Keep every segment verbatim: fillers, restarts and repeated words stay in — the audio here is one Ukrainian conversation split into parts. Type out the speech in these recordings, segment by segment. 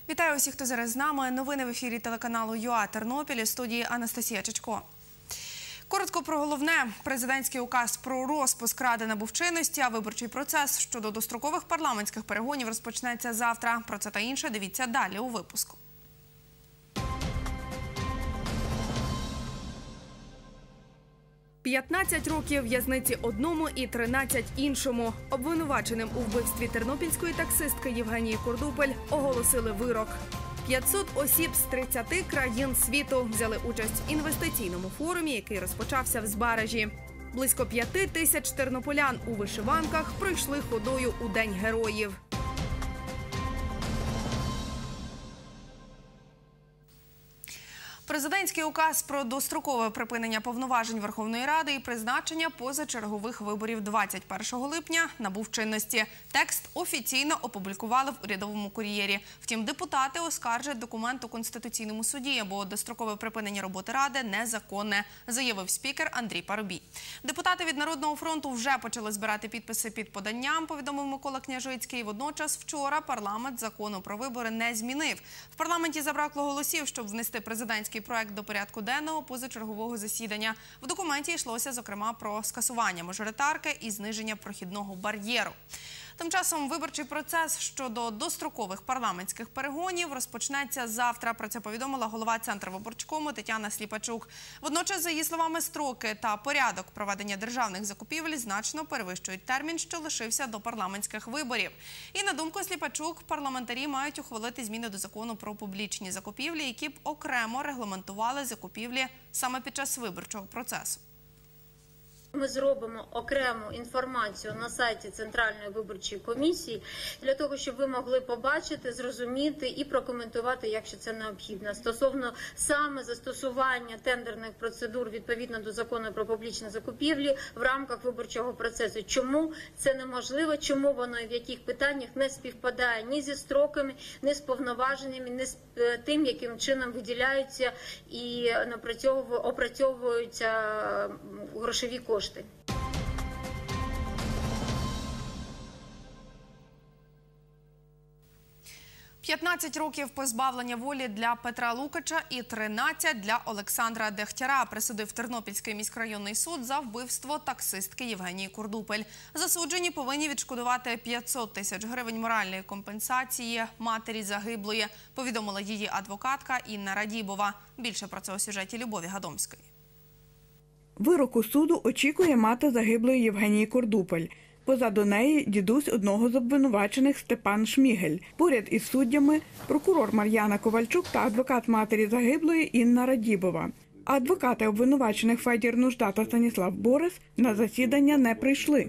Вітаю усіх, хто зараз з нами. Новини в ефірі телеканалу ЮА Тернопіль, у студії Анастасія Чечко. Коротко про головне. Президентський указ про розпуск Ради набув чинності, а виборчий процес щодо дострокових парламентських перегонів розпочнеться завтра. Про це та інше дивіться далі у випуску. п'ятнадцять років в'язниці одному і тринадцять іншому. Обвинуваченим у вбивстві тернопільської таксистки Євгенії Кордупель оголосили вирок. п'ятсот осіб з тридцяти країн світу взяли участь в інвестиційному форумі, який розпочався в Збаражі. Близько п'яти тисяч тернополян у вишиванках пройшли ходою у День героїв. Президентський указ про дострокове припинення повноважень Верховної Ради і призначення позачергових виборів двадцять першого липня набув чинності. Текст офіційно опублікували в урядовому кур'єрі. Втім, депутати оскаржать документ у Конституційному суді, бо дострокове припинення роботи Ради незаконне, заявив спікер Андрій Парубій. Депутати від Народного фронту вже почали збирати підписи під поданням, повідомив Микола Княжицький. Водночас вчора парламент закону про вибори не змінив. В парламенті забракло голосів, щоб внести президентський проект до порядку денного позачергового засідання. В документі йшлося, зокрема, про скасування мажоритарки і зниження прохідного бар'єру. Тим часом виборчий процес щодо дострокових парламентських перегонів розпочнеться завтра. Про це повідомила голова Центрвиборчкому Тетяна Сліпачук. Водночас, за її словами, строки та порядок проведення державних закупівель значно перевищують термін, що лишився до парламентських виборів. І, на думку Сліпачук, парламентарі мають ухвалити зміни до закону про публічні закупівлі, які б окремо регламентували закупівлі саме під час виборчого процесу. Ми зробимо окрему інформацію на сайті Центральної виборчої комісії для того, щоб ви могли побачити, зрозуміти і прокоментувати, якщо це необхідно. Стосовно саме застосування тендерних процедур відповідно до закону про публічні закупівлі в рамках виборчого процесу. Чому це неможливо, чому воно і в яких питаннях не співпадає ні зі строками, ні з повноваженнями, ні з тим, яким чином виділяються і опрацьовуються грошові кошти. п'ятнадцять років позбавлення волі для Петра Лукача і тринадцять для Олександра Дехтяра присудив Тернопільський міськрайонний суд за вбивство таксистки Євгенії Кордупель. Засуджені повинні відшкодувати п'ятсот тисяч гривень моральної компенсації матері загиблої, повідомила її адвокатка Інна Радібова. Більше про це у сюжеті Любові Гадомської. Вироку суду очікує мати загиблої Євгенії Кордупель. Позаду неї дідусь одного з обвинувачених Степан Шмігель. Поряд із суддями прокурор Мар'яна Ковальчук та адвокат матері загиблої Інна Радібова. Адвокати обвинувачених Федір Нужда та Станіслав Борис на засідання не прийшли.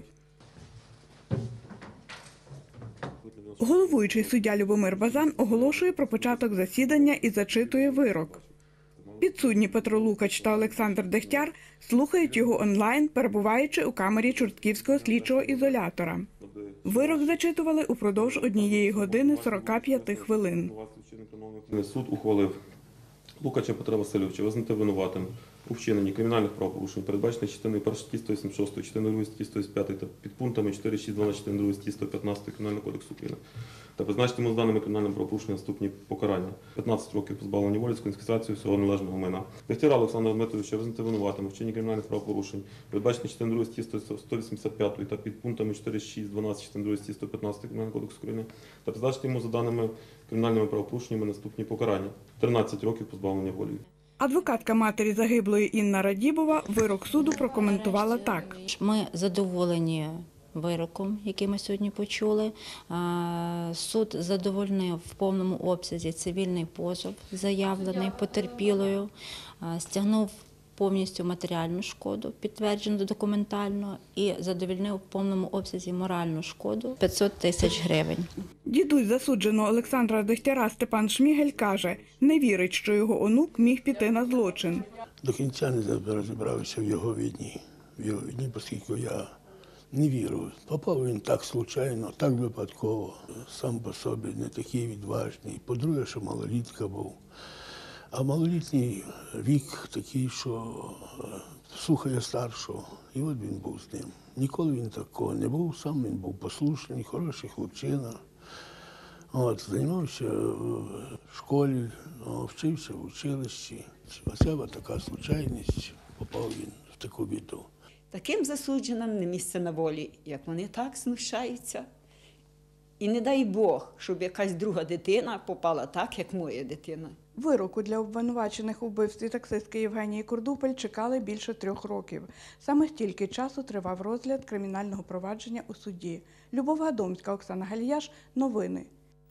Головуючий суддя Любомир Базан оголошує про початок засідання і зачитує вирок. Підсудні Петро Лукач та Олександр Дехтяр слухають його онлайн, перебуваючи у камері Чортківського слідчого ізолятора. Вирок зачитували упродовж однієї години сорока п'яти хвилин. Суд ухвалив Лукача Петра Васильовича визнати винуватим у вчиненні кримінальних правопорушень, передбачених частиною першої статті сто вісімдесят шість, частиною другої статті сто вісімдесят п'ять та підпунктами чотири, шість, дванадцять, частиною другої статті сто п'ятнадцять Кримінального кодексу України. Та призначити йому з даними кримінальним правопорушенням наступні покарання. п'ятнадцять років позбавлення волі з конфіскацією всього належного майна. Дехтяра Олександра Дмитровича визнати винуватим у вчиненні кримінальних правопорушень, передбачених частиною другої статті сто вісімдесят п'ять та підпунктами чотири, шість, дванадцять, частиною другої статті сто п'ятнадцять Кримінального кодексу України. Та призначити йому за даними кримінальними правопорушеннями наступні покарання. тринадцять років позбавлення волі. Адвокатка матері загиблої Інна Радібова вирок суду прокоментувала так. Ми задоволені вироком, який ми сьогодні почули. Суд задовольнив в повному обсязі цивільний позов, заявлений потерпілою, стягнув повністю матеріальну шкоду, підтверджену документально, і задовольнив в повному обсязі моральну шкоду – п'ятсот тисяч гривень. Дідусь засудженого Олександра Дехтяра Степан Шмігель каже, не вірить, що його онук міг піти на злочин. До кінця не розібрався в його війні, в його війні, оскільки я не вірю. Попав він так случайно, так випадково, сам по собі не такий відважний. По-друге, що малолітка був. А малолітній вік такий, що слухає старшого. І от він був з ним. Ніколи він такого не був, сам він був послушний, хороший хлопчина. От, займався в школі, вчився в училищі. Оце от така случайність, попав він в таку біду. Таким засудженим не місце на волі, як вони так знущаються. І не дай Бог, щоб якась друга дитина попала так, як моя дитина. Вироку для обвинувачених у вбивстві таксистки Євгенії Кордупель чекали більше трьох років. Саме стільки часу тривав розгляд кримінального провадження у суді. Любов Гадомська, Оксана Галіяш. Новини.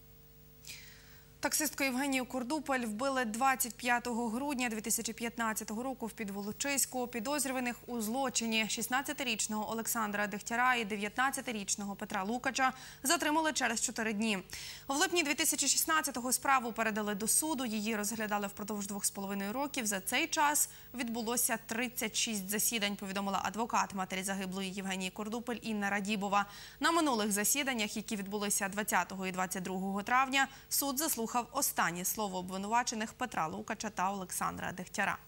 Таксистку Євгенію Кордупель вбили двадцять п'ятого грудня дві тисячі п'ятнадцятого року в Підволочиську. Підозрюваних у злочині шістнадцятирічного Олександра Дегтяра і дев'ятнадцятирічного Петра Лукача затримали через чотири дні. В липні дві тисячі шістнадцятого справу передали до суду. Її розглядали впродовж двох з половиною років. За цей час відбулося тридцять шість засідань, повідомила адвокат матері загиблої Євгенії Кордупель Інна Радібова. На минулих засіданнях, які відбулися двадцятого і двадцять другого травня, суд заслухав останнє слово обвинувачених Петра Лукача та Олександра Дегтяра.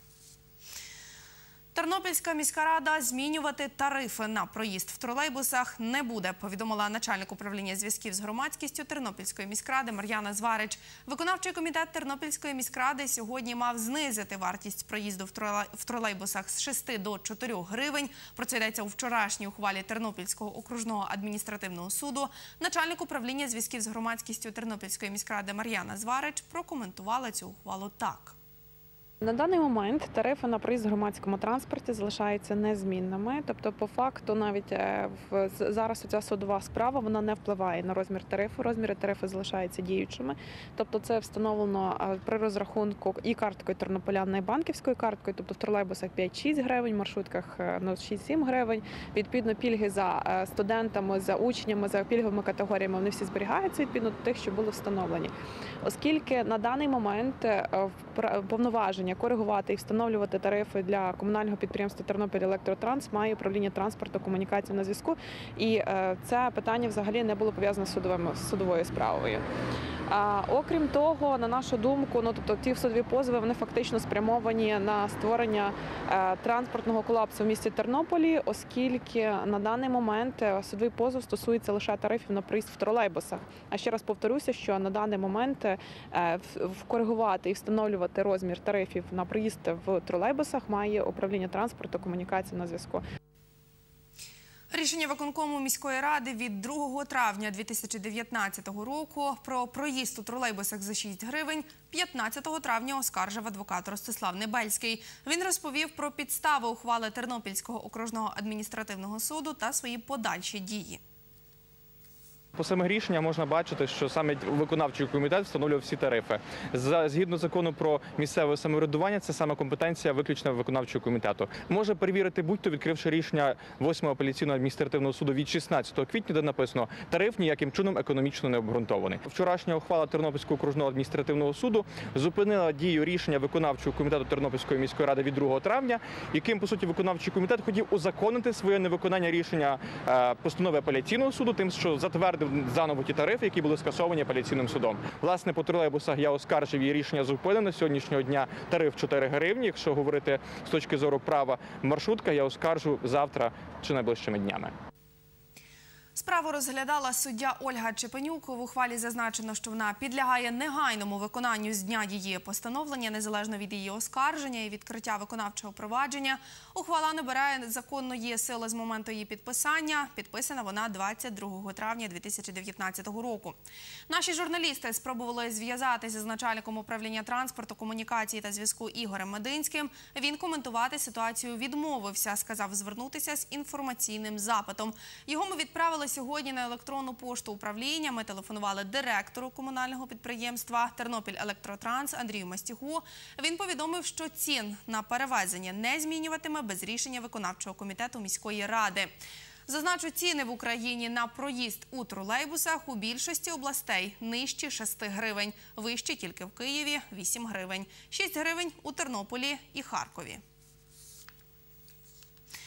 Тернопільська міська рада змінювати тарифи на проїзд в тролейбусах не буде, повідомила начальник управління зв'язків з громадськістю Тернопільської міськради Мар'яна Зварич. Виконавчий комітет Тернопільської міськради сьогодні мав знизити вартість проїзду в тролейбусах з шести до чотирьох гривень. Про це йдеться у вчорашній ухвалі Тернопільського окружного адміністративного суду. Начальник управління зв'язків з громадськістю Тернопільської міськради Мар'яна Зварич прокоментувала цю ухвалу так. На даний момент тарифи на проїзд в громадському транспорті залишаються незмінними. Тобто, по факту, навіть в, зараз ця судова справа, вона не впливає на розмір тарифу. Розміри тарифу залишаються діючими. Тобто, це встановлено при розрахунку і карткою тернополян, і банківською карткою. Тобто, в тролейбусах п'ять-шість гривень, в маршрутках ну, шість-сім гривень. Відповідно, пільги за студентами, за учнями, за пільговими категоріями, вони всі зберігаються відповідно до тих, що були встановлені. Оскільки на даний момент повноваження коригувати і встановлювати тарифи для комунального підприємства «Тернопіль-Електротранс» має управління транспорту, комунікації на зв'язку. І це питання взагалі не було пов'язане з судовим, з судовою справою. А, окрім того, на нашу думку, ну, тобто ті судові позови, вони фактично спрямовані на створення е, транспортного колапсу в місті Тернополі, оскільки на даний момент судовий позов стосується лише тарифів на проїзд в тролейбусах. А ще раз повторюся, що на даний момент е, вкоригувати і встановлювати розмір тарифів на проїзд в тролейбусах має управління транспорту, комунікації на зв'язку. Рішення виконкому міської ради від другого травня дві тисячі дев'ятнадцятого року про проїзд у тролейбусах за шість гривень п'ятнадцятого травня оскаржив адвокат Ростислав Небельський. Він розповів про підстави ухвали Тернопільського окружного адміністративного суду та свої подальші дії. По самих рішеннях можна бачити, що саме виконавчий комітет встановлював всі тарифи. Згідно закону про місцеве самоврядування, це саме компетенція виключно виконавчого комітету. Може перевірити будь-то, відкривши рішення восьмого апеляційного адміністративного суду від шістнадцятого квітня, де написано «Тариф ніяким чином економічно не обґрунтований». Вчорашня ухвала Тернопільського окружного адміністративного суду зупинила дію рішення виконавчого комітету Тернопільської міської ради від другого травня, яким, по суті, виконавчий комітет хотів узаконити своє невиконання рішення постанови апеляційного суду, тим, що затвердив заново ті тарифи, які були скасовані апеляційним судом. Власне, по тролейбусах я оскаржив, її рішення зупинено. Сьогоднішнього дня тариф чотири гривні. Якщо говорити з точки зору права маршрутка, я оскаржу завтра чи найближчими днями. Справу розглядала суддя Ольга Чепенюк. В ухвалі зазначено, що вона підлягає негайному виконанню з дня її постановлення, незалежно від її оскарження і відкриття виконавчого провадження. Ухвала набирає законної сили з моменту її підписання. Підписана вона двадцять другого травня дві тисячі дев'ятнадцятого року. Наші журналісти спробували зв'язатися з начальником управління транспорту, комунікації та зв'язку Ігорем Мединським. Він коментувати ситуацію відмовився, сказав звернутися з інформаційним запитом. Його ми відправили сьогодні на електронну пошту управління. Ми телефонували директору комунального підприємства «Тернопіль-Електротранс» Андрію Мастігу. Він повідомив, що цін на перевезення не змінюватиме без рішення виконавчого комітету міської ради. Зазначу, ціни в Україні на проїзд у тролейбусах у більшості областей нижчі шести гривень, вищі тільки в Києві – вісім гривень, шість гривень у Тернополі і Харкові.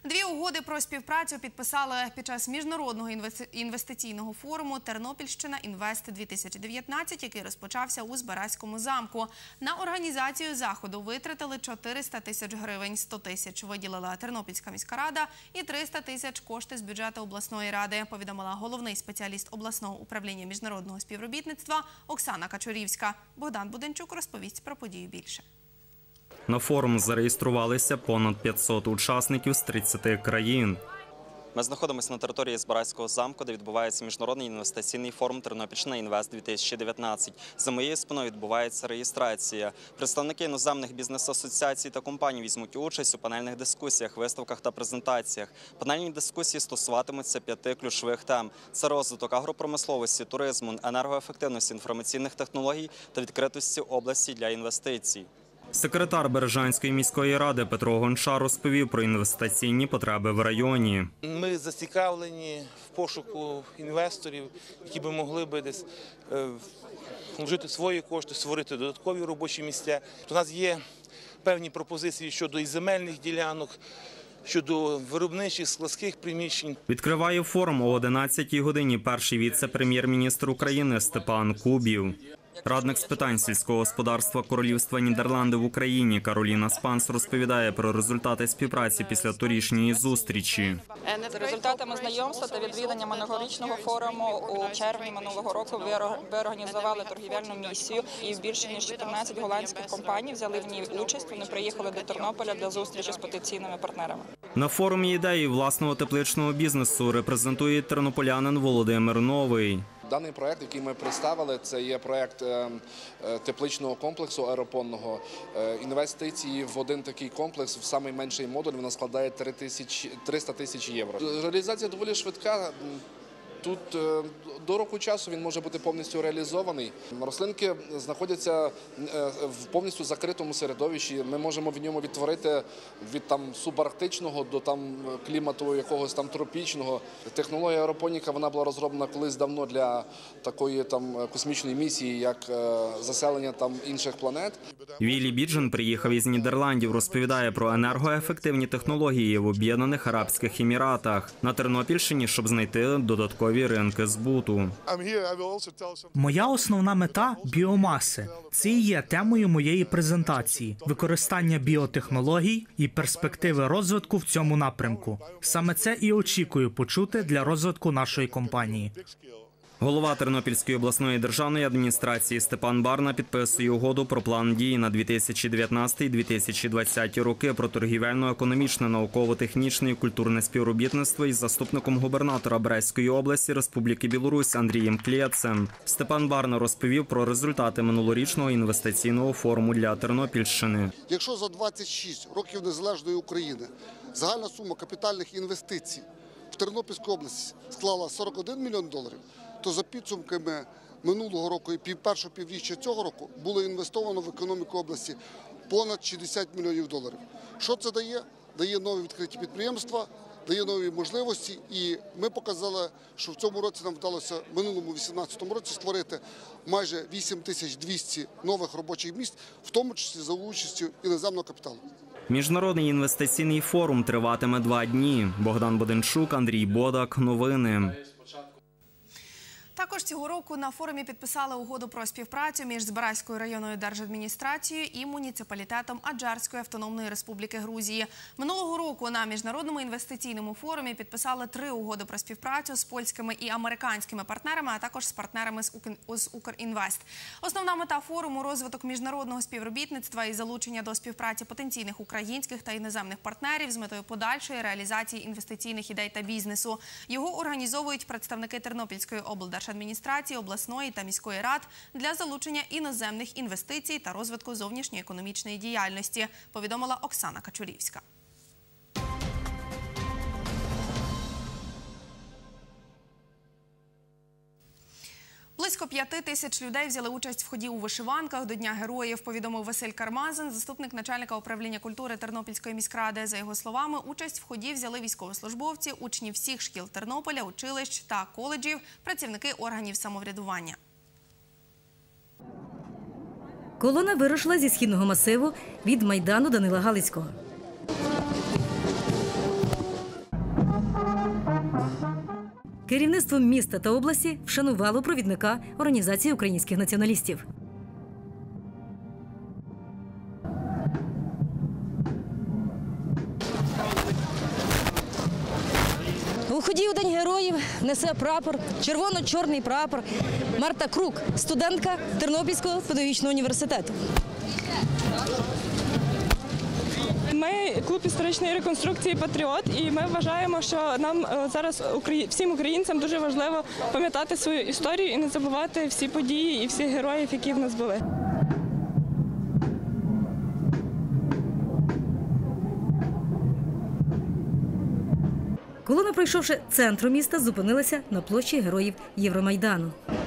Дві угоди про співпрацю підписали під час міжнародного інвестиційного форуму «Тернопільщина Інвест-дві тисячі дев'ятнадцять», який розпочався у Збаразькому замку. На організацію заходу витратили чотириста тисяч гривень, сто тисяч виділила Тернопільська міська рада і триста тисяч кошти з бюджету обласної ради, повідомила головний спеціаліст обласного управління міжнародного співробітництва Оксана Качурівська. Богдан Буденчук розповість про подію більше. На форум зареєструвалися понад п'ятсот учасників з тридцяти країн. Ми знаходимося на території Збаразького замку, де відбувається міжнародний інвестиційний форум «Тернопільщина Інвест-дві тисячі дев'ятнадцять». За моєю спиною відбувається реєстрація. Представники іноземних бізнес-асоціацій та компаній візьмуть участь у панельних дискусіях, виставках та презентаціях. Панельні дискусії стосуватимуться п'яти ключових тем. Це розвиток агропромисловості, туризму, енергоефективності, інформаційних технологій та відкритості області для інвестицій. Секретар Бережанської міської ради Петро Гончар розповів про інвестиційні потреби в районі. Ми зацікавлені в пошуку інвесторів, які би могли би десь вложити свої кошти, створити додаткові робочі місця. У нас є певні пропозиції щодо і земельних ділянок, щодо виробничих складських приміщень. Відкриває форум о одинадцятій годині перший віце-прем'єр-міністр України Степан Кубів. Радник з питань сільського господарства Королівства Нідерланди в Україні Кароліна Спанс розповідає про результати співпраці після торішньої зустрічі. За результатами знайомства та відвідання минулорічного форуму у червні минулого року ви організували торгівельну місію, і більше ніж чотирнадцять голландських компаній взяли в ній участь. Вони приїхали до Тернополя для зустрічі з потенційними партнерами. На форумі ідеї власного тепличного бізнесу репрезентує тернополянин Володимир Новий. Даний проект, який ми представили, це є проект тепличного комплексу аеропонного. Інвестиції в один такий комплекс, в самий менший модуль, вона складає триста тисяч євро. Реалізація доволі швидка. Тут до року часу він може бути повністю реалізований. Рослинки знаходяться в повністю закритому середовищі. Ми можемо в ньому відтворити від там субарктичного до там клімату якогось там тропічного. Технологія аеропоніка, вона була розроблена колись давно для такої там космічної місії, як заселення там інших планет. Віллі Біджен приїхав із Нідерландів, розповідає про енергоефективні технології в Об'єднаних Арабських Еміратах на Тернопільщині, щоб знайти додаткові ринки збуту. Моя основна мета – біомаси. Це і є темою моєї презентації – використання біотехнологій і перспективи розвитку в цьому напрямку. Саме це і очікую почути для розвитку нашої компанії. Голова Тернопільської обласної державної адміністрації Степан Барна підписує угоду про план дій на дві тисячі дев'ятнадцятий - дві тисячі двадцятий роки про торгівельно-економічне, науково-технічне і культурне співробітництво із заступником губернатора Брестської області Республіки Білорусь Андрієм Клєцем. Степан Барна розповів про результати минулорічного інвестиційного форуму для Тернопільщини. Якщо за двадцять шість років незалежної України загальна сума капітальних інвестицій в Тернопільській області склала сорок один мільйон доларів, то за підсумками минулого року і першого півріччя цього року було інвестовано в економіку області понад шістдесят мільйонів доларів. Що це дає? Дає нові відкриті підприємства, дає нові можливості, і ми показали, що в цьому році нам вдалося, в минулому вісімнадцятому році, створити майже вісім тисяч двісті нових робочих місць, в тому числі за участю іноземного капіталу. Міжнародний інвестиційний форум триватиме два дні. Богдан Буденчук, Андрій Бодак. Новини. Також цього року на форумі підписали угоду про співпрацю між Збаразькою районною держадміністрацією і муніципалітетом Аджарської автономної республіки Грузії. Минулого року на міжнародному інвестиційному форумі підписали три угоди про співпрацю з польськими і американськими партнерами, а також з партнерами з Укрінвест. Основна мета форуму – розвиток міжнародного співробітництва і залучення до співпраці потенційних українських та іноземних партнерів з метою подальшої реалізації інвестиційних ідей та бізнесу. Його організовують представники Тернопільської облдержадміністрації, обласної та міської рад для залучення іноземних інвестицій та розвитку зовнішньої економічної діяльності, повідомила Оксана Качурівська. Близько п'яти тисяч людей взяли участь в ході у вишиванках до Дня Героїв, повідомив Василь Кармазин, заступник начальника управління культури Тернопільської міськради. За його словами, участь в ході взяли військовослужбовці, учні всіх шкіл Тернополя, училищ та коледжів, працівники органів самоврядування. Колона вирушила зі східного масиву від Майдану Данила Галицького. Керівництво міста та області вшанувало провідника Організації українських націоналістів. У ході у День героїв несе прапор, червоно-чорний прапор Марта Крук, студентка Тернопільського педагогічного університету. Ми клуб історичної реконструкції «Патріот», і ми вважаємо, що нам зараз, всім українцям, дуже важливо пам'ятати свою історію і не забувати всі події і всіх героїв, які в нас були. Колона, пройшовши центром міста, зупинилася на площі Героїв Євромайдану.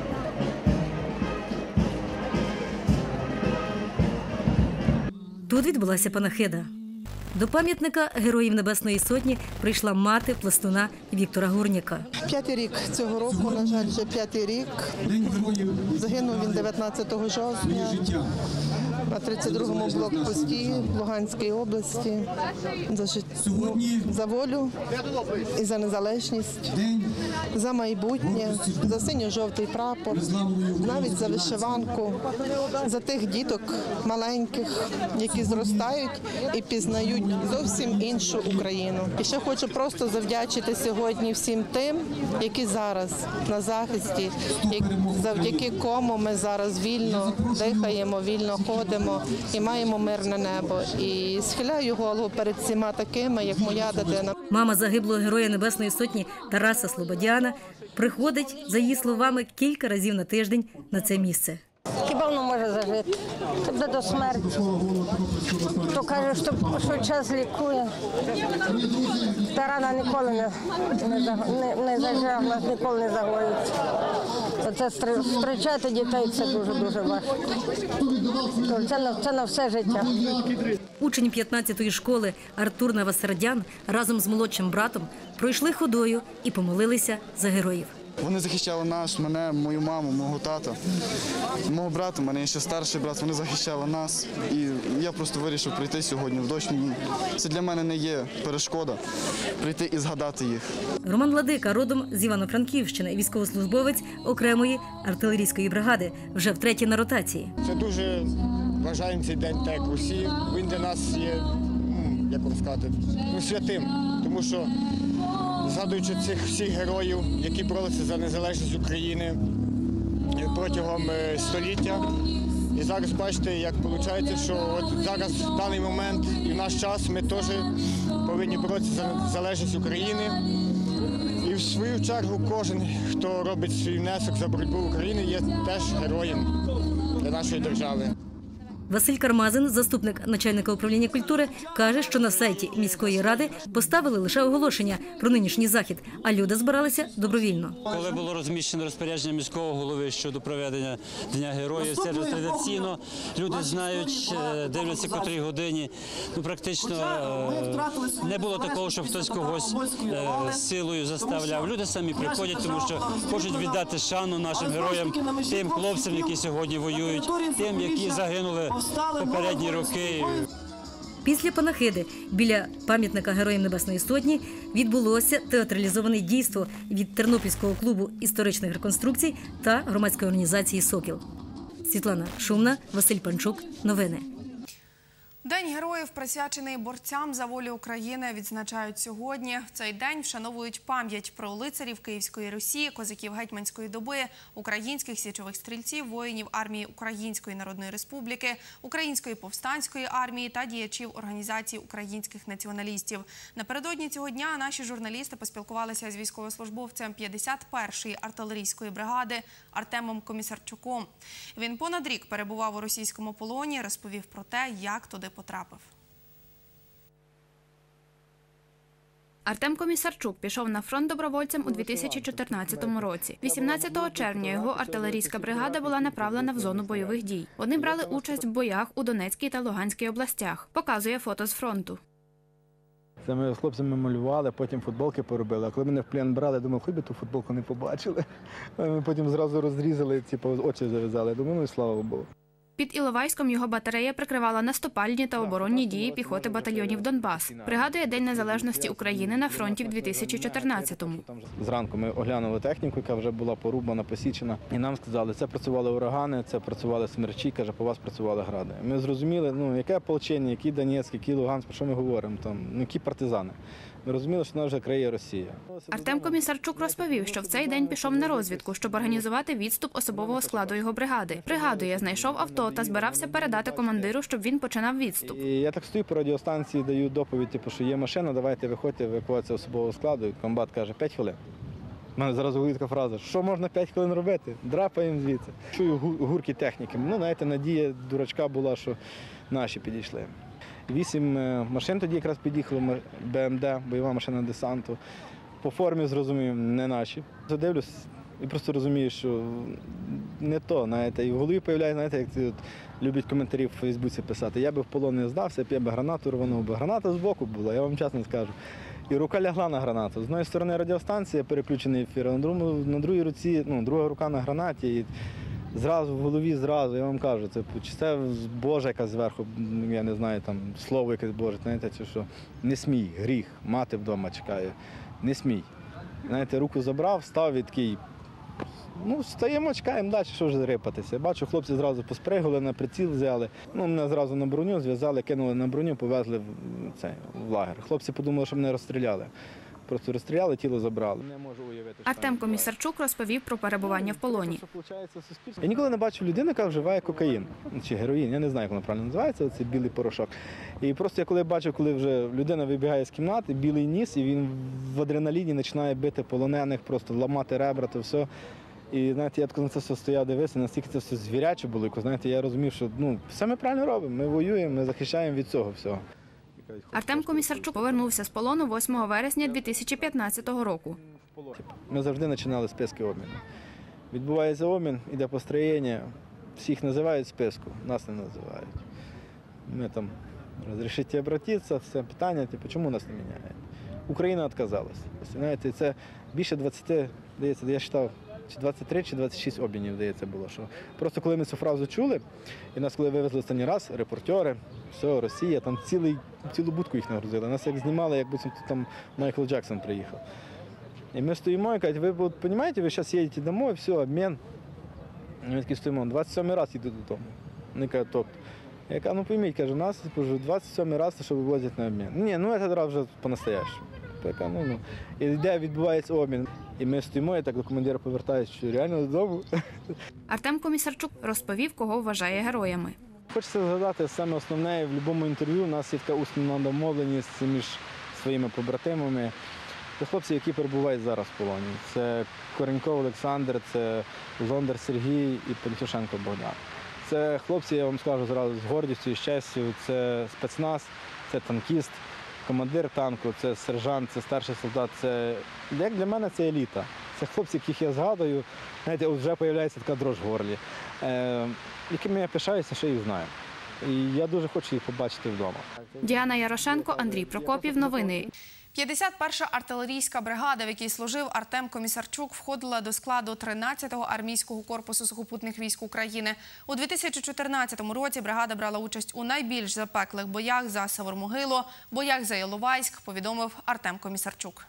Тут відбулася панахида. До пам'ятника Героїв Небесної Сотні прийшла мати пластуна Віктора Гурняка. П'ятий рік цього року, на жаль, вже п'ятий рік. Загинув він дев'ятнадцятого жовтня на тридцять другому блокпості Луганської області за, жит... ну, за волю і за незалежність, за майбутнє, за синьо-жовтий прапор, навіть за вишиванку, за тих діток маленьких, які зростають і пізнають зовсім іншу Україну. І ще хочу просто завдячити сьогодні всім тим, які зараз на захисті, завдяки кому ми зараз вільно дихаємо, вільно ходимо і маємо мирне небо. І схиляю голову перед всіма такими, як моя дитина. Мама загиблого Героя Небесної Сотні Тараса Слободяна приходить, за її словами, кілька разів на тиждень на це місце. Хіба воно може зажити? Тобто до смерті. То каже, що, що час лікує. Та рана ніколи не, не, не, не заживла, ніколи не загоїться. Оце зустрічати дітей – це дуже-дуже важко. Це на, це на все життя. Учень п'ятнадцятої школи Артур Навасардян разом з молодшим братом пройшли ходою і помолилися за героїв. Вони захищали нас, мене, мою маму, мого тата, мого брата, в мене є ще старший брат, вони захищали нас. І я просто вирішив прийти сьогодні в дощ. Це для мене не є перешкода прийти і згадати їх. Роман Ладика, родом з Івано-Франківщини, військовослужбовець окремої артилерійської бригади, вже втретє на ротації. Це дуже вважаємо цей день так як усі. Він для нас є, як вам сказати, ну, святим, тому що згадуючи цих всіх героїв, які боролися за незалежність України протягом століття. І зараз бачите, як виходить, що от зараз в даний момент і в наш час ми теж повинні боротися за незалежність України. І в свою чергу кожен, хто робить свій внесок за боротьбу України, є теж героєм для нашої держави. Василь Кармазин, заступник начальника управління культури, каже, що на сайті міської ради поставили лише оголошення про нинішній захід, а люди збиралися добровільно. Коли було розміщено розпорядження міського голови щодо проведення Дня Героїв, це вже традиційно. Люди знають, дивляться, котрій годині. Ну, практично не було такого, щоб хтось когось силою заставляв. Люди самі приходять, тому що хочуть віддати шану нашим героям, тим хлопцям, які сьогодні воюють, тим, які загинули попередні роки. Після панахиди біля пам'ятника Героїв Небесної Сотні відбулося театралізоване дійство від Тернопільського клубу історичних реконструкцій та громадської організації «Сокіл». Світлана Шумна, Василь Панчук. Новини. День героїв, присвячений борцям за волю України, відзначають сьогодні. В цей день вшановують пам'ять про лицарів Київської Русі, козаків гетьманської доби, українських січових стрільців, воїнів армії Української Народної Республіки, Української повстанської армії та діячів організації українських націоналістів. Напередодні цього дня наші журналісти поспілкувалися з військовослужбовцем п'ятдесят першої артилерійської бригади Артемом Комісарчуком. Він понад рік перебував у російському полоні, розповів про те, як туди потрапив. Артем Комісарчук пішов на фронт добровольцем у дві тисячі чотирнадцятому році. вісімнадцятого червня його артилерійська бригада була направлена в зону бойових дій. Вони брали участь в боях у Донецькій та Луганській областях. Показує фото з фронту. Це ми з хлопцями малювали, потім футболки поробили. А коли мене в плен брали, думав, хоч би ту футболку не побачили. Ми потім зразу розрізали, типу, очі зав'язали. Думаю, ну і слава Богу. Під Іловайськом його батарея прикривала наступальні та оборонні дії піхоти батальйонів «Донбас». Пригадує День незалежності України на фронті в дві тисячі чотирнадцятому. Зранку ми оглянули техніку, яка вже була порубана, посічена. І нам сказали, це працювали урагани, це працювали смерчі, каже, по вас працювали гради. Ми зрозуміли, ну, яке ополчення, який Донецьк, який Луганськ, про що ми говоримо, там, ну, які партизани. Ми розуміли, що нас вже криє Росія. Артем Комісарчук розповів, що в цей день пішов на розвідку, щоб організувати відступ особового складу його бригади. Пригадує, знайшов авто та збирався передати командиру, щоб він починав відступ. І я так стою по радіостанції, даю доповідь, типу, що є машина, давайте виходьте, евакуація особового складу. І комбат каже, п'ять хвилин. У мене зараз говорить така фраза, що можна п'ять хвилин робити? Драпаємо звідси. Чую гурки техніки. Ну, знаєте, надія дурачка була, що наші підійшли. Вісім машин тоді якраз під'їхало, Б М Д, бойова машина десанту. По формі, зрозумів, не наші. Задивлюсь і просто розумію, що не то, знаєте, і в голові з'являється, знаєте, як ці от люблять коментарі в Фейсбуці писати. Я би в полон не здався, я би гранату рванув, бо граната збоку була, я вам чесно скажу. І рука лягла на гранату. З однієї сторони радіостанція, переключений ефір, а на, другому, на другій руці, ну, друга рука на гранаті. І зразу в голові, зразу, я вам кажу, це чи це Божа якась зверху, я не знаю, там слово якесь Боже, знаєте, чи що. Не смій, гріх, мати вдома чекає, не смій. Знаєте, руку забрав, став і такий, ну, стаємо, чекаємо далі, що ж рипатися. Бачу, хлопці зразу поспригали, на приціл взяли, ну, мене зразу на броню зв'язали, кинули на броню, повезли в, цей, в лагер. Хлопці подумали, що мене розстріляли. Просто розстріляли, тіло забрали. Не можу уявити. Артем Комісарчук розповів про перебування в полоні. Я ніколи не бачив людину, яка вживає кокаїн чи героїн. Я не знаю, як воно правильно називається, оцей білий порошок. І просто я коли бачив, коли вже людина вибігає з кімнати, білий ніс, і він в адреналіні починає бити полонених, просто ламати ребра, то все. І, знаєте, я на це все стояв, дивився, настільки це все звіряче було. Знаєте, я розумів, що, ну, все ми правильно робимо, ми воюємо, ми захищаємо від цього всього. Артем Комісарчук повернувся з полону восьмого вересня дві тисячі п'ятнадцятого року. Ми завжди починали списки обміну. Відбувається обмін, іде построєння, всіх називають в списку, нас не називають. Ми там, розрішите обратитися, це питання, типу, чому нас не міняють? Україна відказалась. Знаєте, це більше двадцяти, здається, я вважав, чи двадцять три, чи двадцять шість обмінів, здається, було. Що просто коли ми цю фразу чули, і нас коли вивезли останній раз, репортери, все, Росія, там цілий, цілу будку їх нагрузили. Нас як знімали, як будь-то там Майкл Джексон приїхав. І ми стоїмо і кажуть, ви розумієте, ви зараз їдете домой, все, обмін. І ми такі стоїмо, двадцять сьомий раз їду додому. Вони кажуть, тобто. Я кажу, ну пойміть, кажу, нас вже двадцять сьомий раз, що вивозять на обмін. Ні, ну це раз вже по-настоящему. Така, ну, ну. І де відбувається обмін. І ми стоїмо, і так до командира повертаюся, що реально додому. Артем Комісарчук розповів, кого вважає героями. Хочеться згадати саме основне, в будь-якому інтерв'ю у нас є така усна домовленість між своїми побратимами. Це хлопці, які перебувають зараз в полоні. Це Кореньков Олександр, це Лондар Сергій і Пантюшенко Богдан. Це хлопці, я вам скажу зразу, з гордістю і щастю, це спецназ, це танкіст, командир танку, це сержант, це старший солдат. Це, як для мене, це еліта. Це хлопці, яких я згадую, знаєте, вже з'являється така дрож в горлі, е, якими я пишаюся, що їх знаю. І я дуже хочу їх побачити вдома. Діана Ярошенко, Андрій Прокопів. Новини. п'ятдесят перша артилерійська бригада, в якій служив Артем Комісарчук, входила до складу тринадцятого армійського корпусу сухопутних військ України. У дві тисячі чотирнадцятому році бригада брала участь у найбільш запеклих боях за Савормогилу, боях за Іловайськ, повідомив Артем Комісарчук.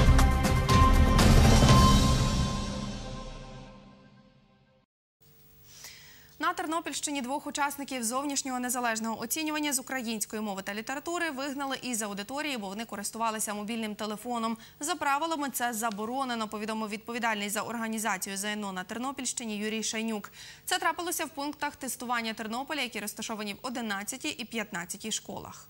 На Тернопільщині двох учасників зовнішнього незалежного оцінювання з української мови та літератури вигнали із аудиторії, бо вони користувалися мобільним телефоном. За правилами це заборонено, повідомив відповідальний за організацію ЗНО на Тернопільщині Юрій Шайнюк. Це трапилося в пунктах тестування Тернополя, які розташовані в одинадцятій і п'ятнадцятій школах.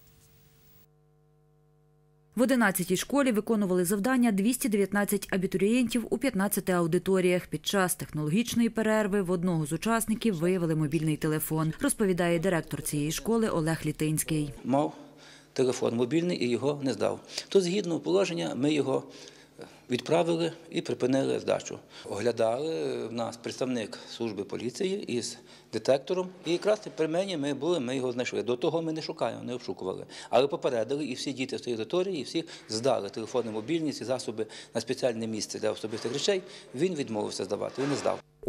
В одинадцятій школі виконували завдання двісті дев'ятнадцять абітурієнтів у п'ятнадцяти аудиторіях. Під час технологічної перерви в одного з учасників виявили мобільний телефон, розповідає директор цієї школи Олег Літинський. Мав телефон мобільний і його не здав. То згідно положення ми його відправили і припинили здачу. Оглядали в нас представник служби поліції із детектором. І якраз при мені ми були, ми його знайшли. До того ми не шукаємо, не обшукували. Але попередили, і всі діти з цієї аудиторії, і всі здали телефони мобільні, ці засоби на спеціальне місце для особистих речей. Він відмовився здавати, він не здав.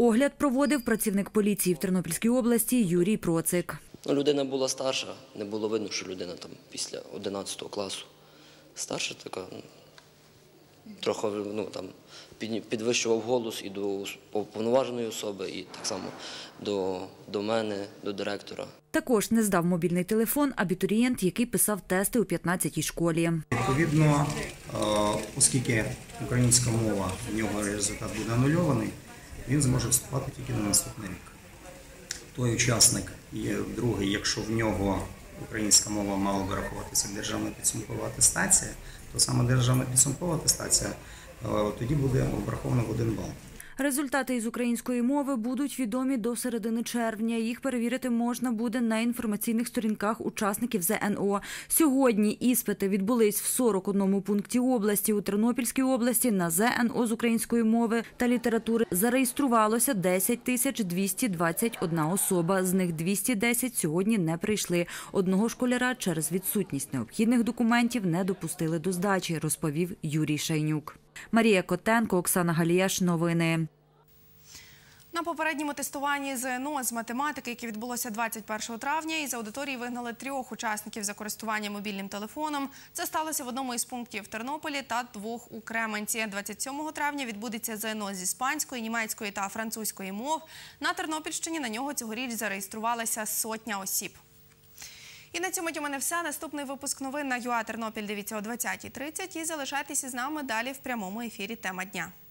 Огляд проводив працівник поліції в Тернопільській області Юрій Процик. Людина була старша, не було видно, що людина там після одинадцятого класу. Старша така, трохи ну, там, підвищував голос і до повноваженої особи, і так само до, до мене, до директора. Також не здав мобільний телефон абітурієнт, який писав тести у п'ятнадцятій школі. Відповідно, оскільки українська мова, в нього результат буде анульований, він зможе вступати тільки на наступний рік. Той учасник, є другий, якщо в нього українська мова мала би рахуватися як державна підсумкова атестація, то саме державна підсумкова атестація тоді буде обрахована в один бал. Результати із української мови будуть відомі до середини червня. Їх перевірити можна буде на інформаційних сторінках учасників зе ен о. Сьогодні іспити відбулись в сорок одному пункті області. У Тернопільській області на зе ен о з української мови та літератури зареєструвалося десять тисяч двісті двадцять одна особа. З них двісті десять сьогодні не прийшли. Одного школяра через відсутність необхідних документів не допустили до здачі, розповів Юрій Шайнюк. Марія Котенко, Оксана Галіяш. Новини. На попередньому тестуванні зе ен о з математики, яке відбулося двадцять першого травня, із аудиторії вигнали трьох учасників за користування мобільним телефоном. Це сталося в одному із пунктів в Тернополі та двох у Кременці. двадцять сьомого травня відбудеться зе ен о з іспанської, німецької та французької мов. На Тернопільщині на нього цьогоріч зареєструвалася сотня осіб. І на цьому у мене все. Наступний випуск новин на ю а Тернопіль дивіться о двадцятій тридцять. І залишайтеся з нами далі в прямому ефірі «Тема дня».